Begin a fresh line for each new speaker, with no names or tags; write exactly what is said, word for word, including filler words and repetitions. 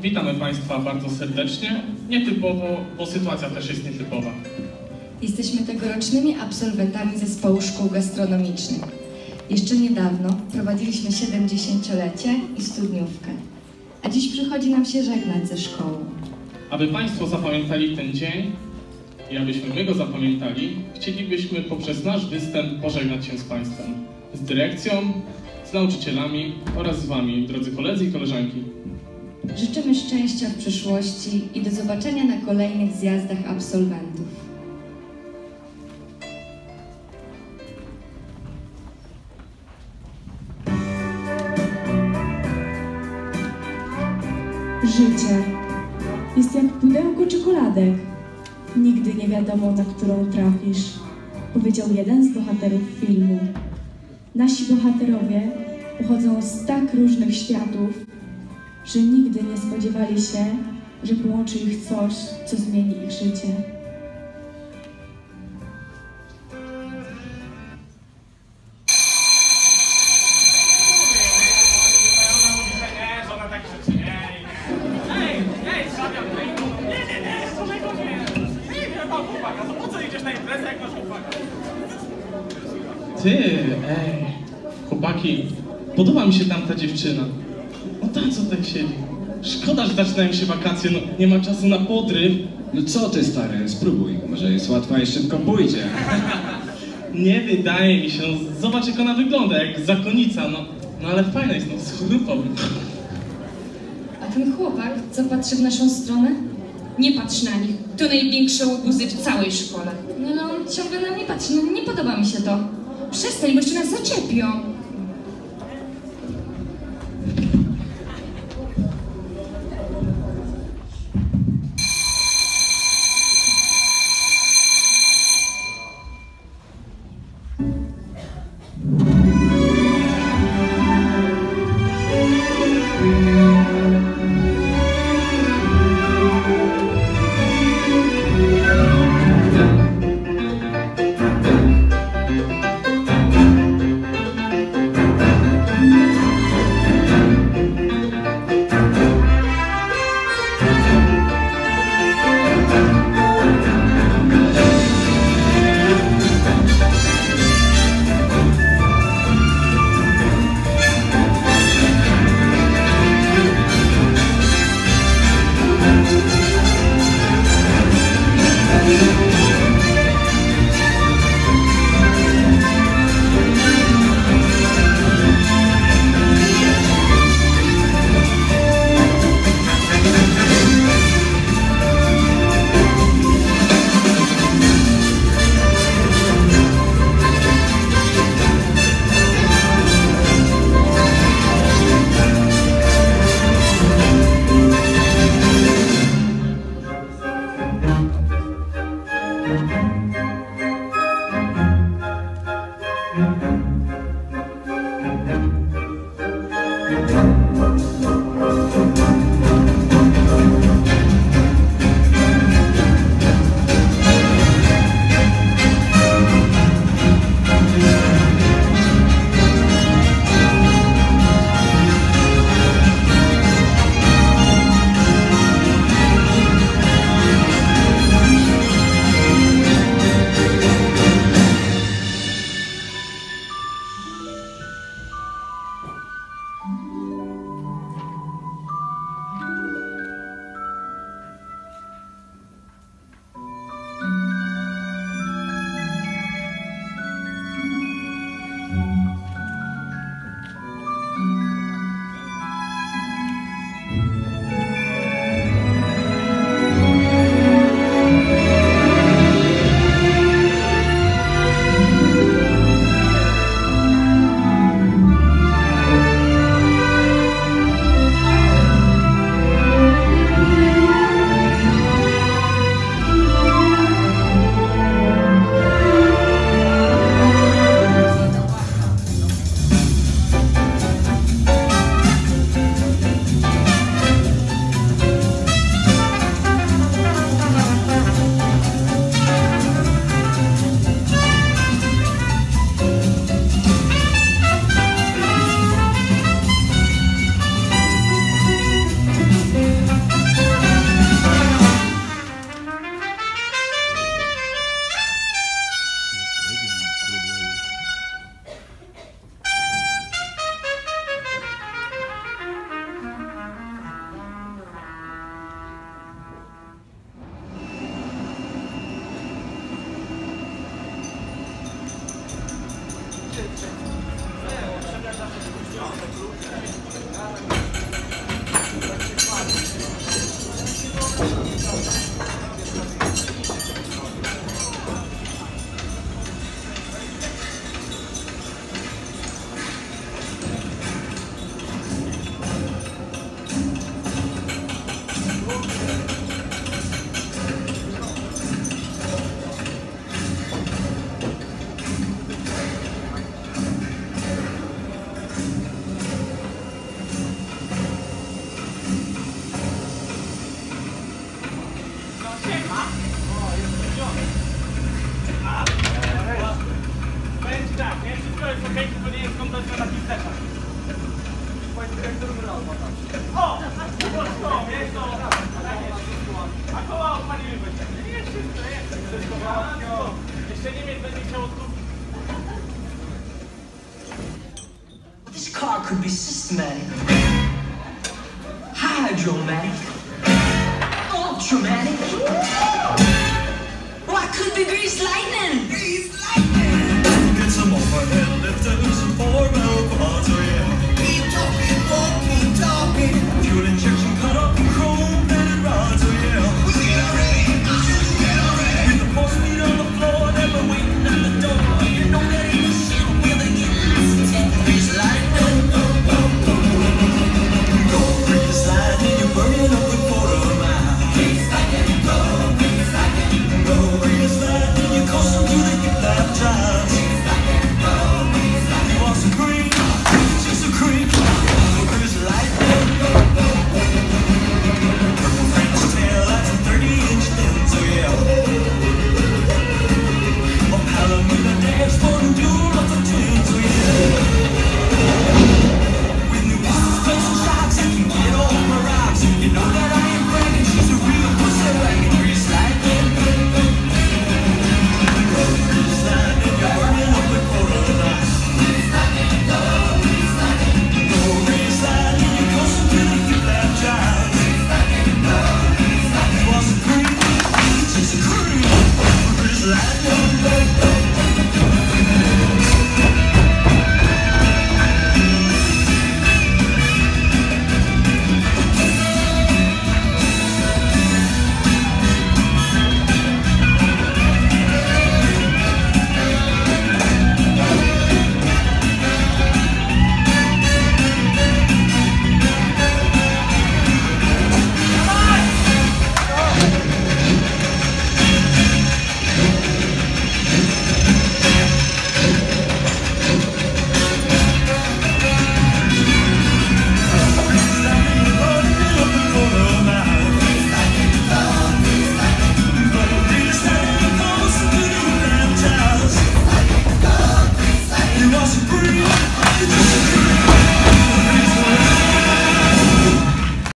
Witamy Państwa bardzo serdecznie. Nietypowo, bo sytuacja też jest nietypowa.
Jesteśmy tegorocznymi absolwentami zespołu szkół gastronomicznych. Jeszcze niedawno prowadziliśmy siedemdziesięciolecie i studniówkę. A dziś przychodzi nam się żegnać ze szkołą.
Aby Państwo zapamiętali ten dzień i abyśmy my go zapamiętali, chcielibyśmy poprzez nasz występ pożegnać się z Państwem, z dyrekcją, z nauczycielami oraz z Wami, drodzy koledzy i koleżanki.
Życzymy szczęścia w przyszłości i do zobaczenia na kolejnych zjazdach absolwentów.
Życie jest jak pudełko czekoladek. Nigdy nie wiadomo, na którą trafisz, powiedział jeden z bohaterów filmu. Nasi bohaterowie pochodzą z tak różnych światów, że nigdy nie spodziewali się, że połączy ich coś, co zmieni ich życie.
Ty, ej, chłopaki, podoba mi się tamta dziewczyna. No ta, co tak siedzi. Szkoda, że zaczynają się wakacje, no nie ma czasu na podryw.
No co ty, stary, spróbuj. Może jest łatwa i szybko pójdzie.
Nie wydaje mi się, no, zobacz jak ona wygląda, jak zakonnica, no. No ale fajna jest, no, z chrupą.
A ten chłopak, co patrzy w naszą stronę?
Nie patrz na nich, to największe łobuzy w całej szkole.
No, no, on ciągle na mnie patrzy, no nie podoba mi się to.
Przestań, bo jeszcze nas zaczepią.
Będzie tak, nie? Wszystko jest okej, tylko nie jest kompletnie na takich steczach. O! To, wiesz to! A koła odpalimy będzie. Nie, wszystko jest. Wszystko, jeszcze Niemiec będzie chciał odkupić.
This car could be systematic, hydromatic, ultramatic. Why could be greased lightning? Greased lightning. Get some overhead lifters and four-wheel quads, oh yeah.